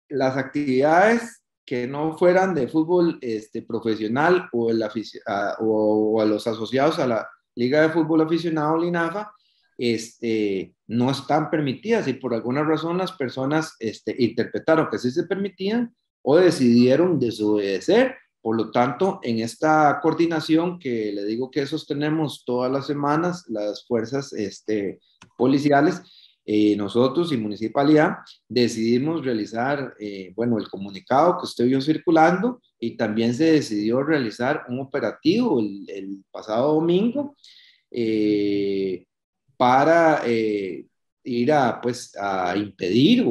las actividades que no fueran de fútbol profesional o a los asociados a la Liga de Fútbol Aficionado, LINAFA, no están permitidas y por alguna razón las personas interpretaron que sí se permitían o decidieron desobedecer. Por lo tanto, en esta coordinación que le digo que sostenemos todas las semanas, las fuerzas policiales, nosotros y municipalidad decidimos realizar, bueno, el comunicado que usted vio circulando y también se decidió realizar un operativo el pasado domingo para ir pues, a impedir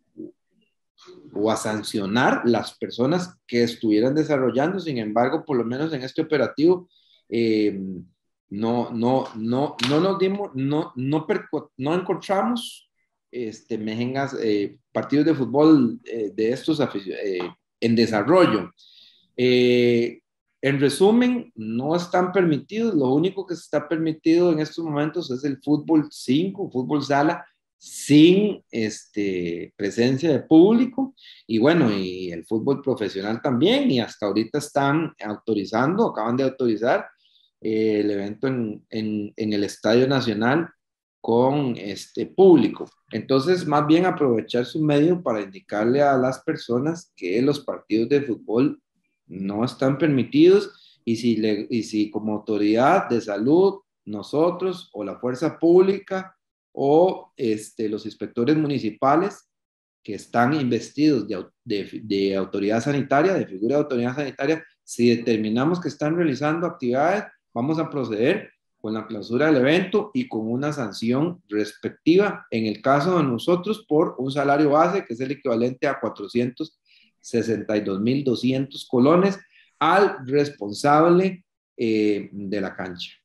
o a sancionar las personas que estuvieran desarrollando. Sin embargo, por lo menos en este operativo, eh, no nos dimos, no encontramos mejengas, partidos de fútbol de estos en desarrollo. En resumen, no están permitidos. Lo único que se está permitido en estos momentos es el fútbol 5, fútbol sala, sin presencia de público. Y bueno, y el fútbol profesional también. Y hasta ahorita están autorizando, acaban de autorizar el evento en el Estadio Nacional con público. Entonces, más bien aprovechar su medio para indicarle a las personas que los partidos de fútbol no están permitidos y si como autoridad de salud, nosotros o la fuerza pública o los inspectores municipales que están investidos de autoridad sanitaria, de figura de autoridad sanitaria, si determinamos que están realizando actividades, vamos a proceder con la clausura del evento y con una sanción respectiva, en el caso de nosotros, por un salario base, que es el equivalente a 462.200 colones al responsable de la cancha.